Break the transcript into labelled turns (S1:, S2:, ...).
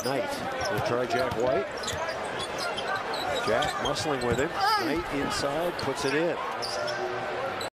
S1: Knight will try Jack White. Jack muscling with him. Knight inside, puts it in.